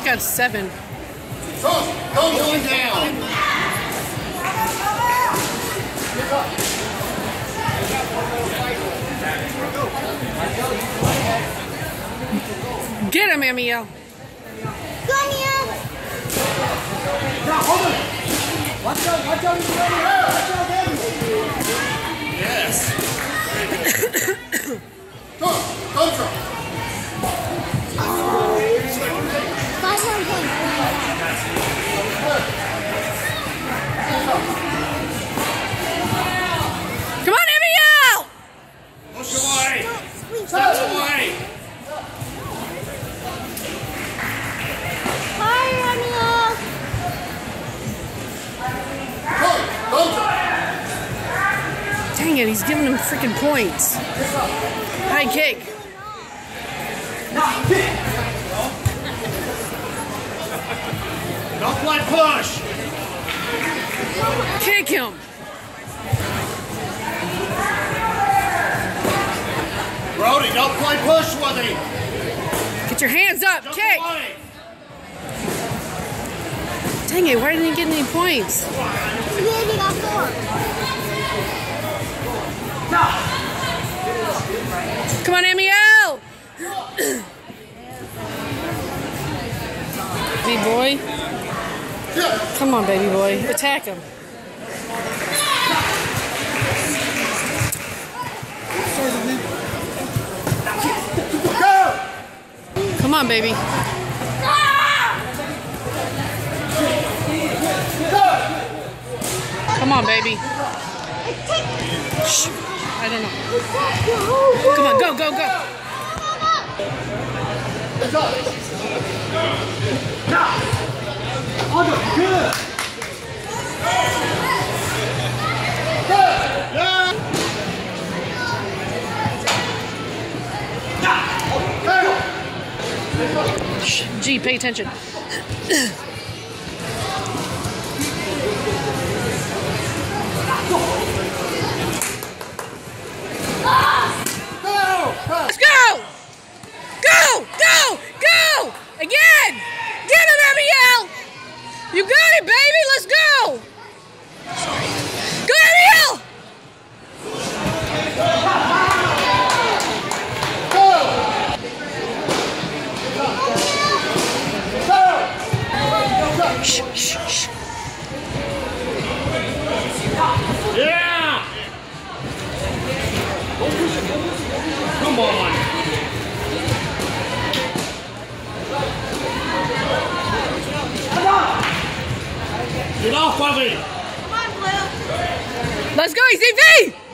got 7. Going down. Get him, Amiel. Go, Amiel. Watch out, watch out, he's ready. Watch out, Daddy. Yes. Go, Drum. Come on, Amiel! Push away. Push away. Dang it, he's giving him freaking points. High kick. Don't play push. Kick him. Brody, don't play push with him. Get your hands up. Jump Kick. away. Dang it, why didn't he get any points? Come on, Amiel! Big boy. Come on, baby boy. Attack him. Come on, baby. Come on, baby. Shh. I don't know. Come on, go, go, go. Good. Shh. Gee, pay attention. Let's go! Go! Go! Go! Again! Get him, Amiel! You got it, baby! Let's go! Go, Amiel! Shh, shh, shh. Yeah! Come on. Get off of him. Come on, Blue. Let's go, ECV!